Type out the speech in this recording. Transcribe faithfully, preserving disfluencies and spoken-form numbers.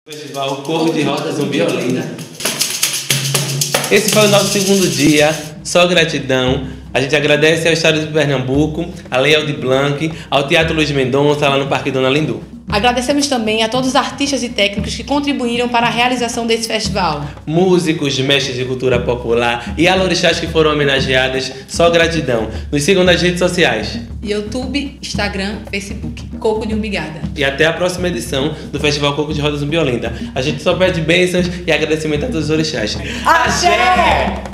Festival Coco de Roda Zumbi Olinda. Esse foi o nosso segundo dia, só gratidão. A gente agradece ao Estado de Pernambuco, a Lei Aldir Blanc, ao Teatro Luiz Mendonça, lá no Parque Dona Lindu. Agradecemos também a todos os artistas e técnicos que contribuíram para a realização desse festival. Músicos, mestres de cultura popular e alorixás que foram homenageadas, só gratidão. Nos sigam nas redes sociais. YouTube, Instagram, Facebook. Coco de Umbigada. E até a próxima edição do Festival Coco de Roda Zumbi Olinda. A gente só pede bênçãos e agradecimento a todos os orixás. Axé!